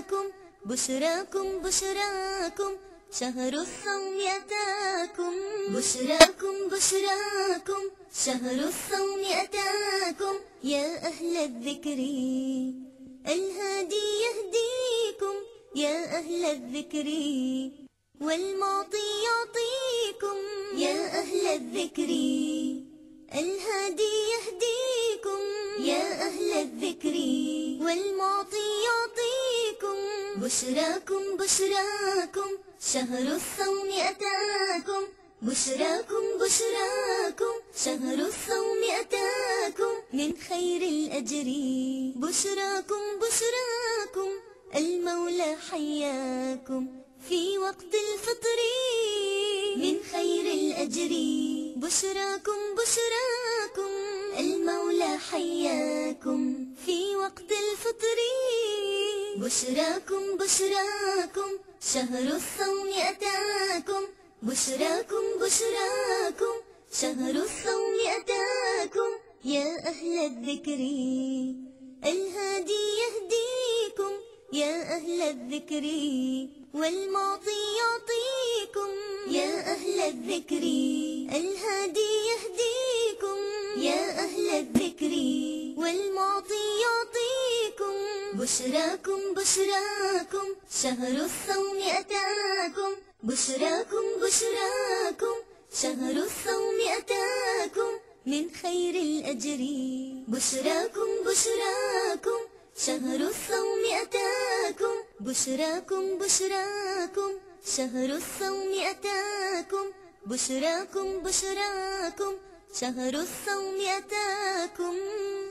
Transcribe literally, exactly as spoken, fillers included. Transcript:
أتاكم بشراكم بشراكم شهر الصوم أتاكم بشراكم بشراكم شهر الصوم أتاكم يا أهل الذكر الهادي يهديكم يا أهل الذكر والمعطي يعطيكم يا أهل الذكر الهادي يهديكم يا أهل الذكر والمعطي يعطيكم بشراكم بشراكم شهر الصوم أتاكم بشراكم بشراكم شهر الصوم أتاكم من خير الأجر بشراكم بشراكم المولى حياكم في وقت الفطر من خير الأجر بشراكم بشراكم المولى حياكم في وقت الفطر بشراكم بشراكم شهر الصوم أتاكم بشراكم بشراكم شهر الصوم أتاكم يا أهل الذكر الهادي يهديكم يا أهل الذكر والمعطي يعطيكم يا أهل الذكر الهادي يهديكم يا أهل الذكر والمعطي يعطيكم بشراكم بشراكم شهر الصوم أتاكم بشراكم بشراكم شهر الصوم أتاكم من خير الأجر بشراكم بشراكم شهر الصوم أتاكم بشراكم بشراكم شهر الصوم أتاكم بشراكم بشراكم شهر الصوم أتاكم